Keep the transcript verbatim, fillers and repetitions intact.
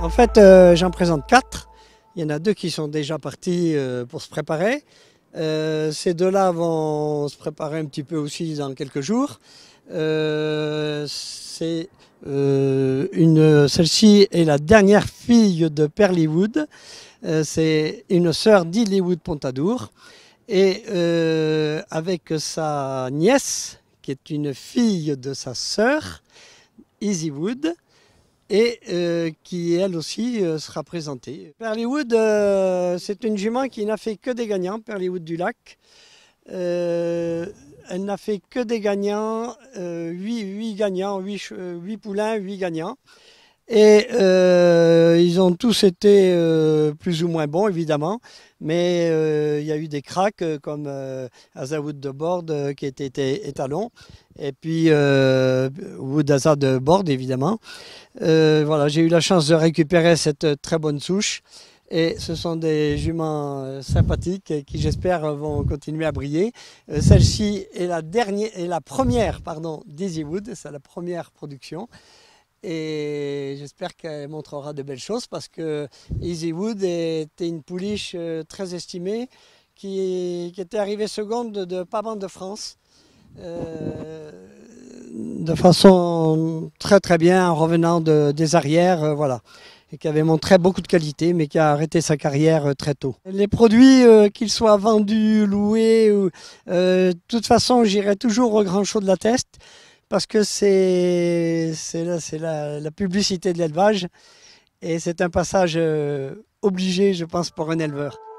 En fait, euh, j'en présente quatre. Il y en a deux qui sont déjà partis euh, pour se préparer. Euh, ces deux-là vont se préparer un petit peu aussi dans quelques jours. Euh, c'est euh, une, celle-ci est la dernière fille de Perlywood. Euh, c'est une sœur d'Illywood Pontadour. Et euh, avec sa nièce, qui est une fille de sa sœur, Easywood, et euh, qui elle aussi euh, sera présentée. Perlywood, euh, c'est une jument qui n'a fait que des gagnants, Perlywood du Lac. Euh, elle n'a fait que des gagnants, euh, huit gagnants, huit poulains, huit gagnants. Et euh, ils ont tous été euh, plus ou moins bons, évidemment, mais euh, il y a eu des cracks euh, comme euh, Azawood de Borde euh, qui était étalon, et puis euh, Wood Asa de Borde, évidemment. Euh, voilà, j'ai eu la chance de récupérer cette très bonne souche, et ce sont des juments sympathiques qui, j'espère, vont continuer à briller. Euh, Celle-ci est la dernière, est la première, pardon, d'Easywood, c'est la première production. Et j'espère qu'elle montrera de belles choses parce que Easywood était une pouliche très estimée qui, qui était arrivée seconde de, de pas mal de France euh, de façon très très bien en revenant de, des arrières, euh, voilà, et qui avait montré beaucoup de qualité mais qui a arrêté sa carrière euh, très tôt. Les produits, euh, qu'ils soient vendus, loués, ou, euh, de toute façon j'irai toujours au Grand Show de la Teste, parce que c'est la, la, la publicité de l'élevage et c'est un passage obligé, je pense, pour un éleveur.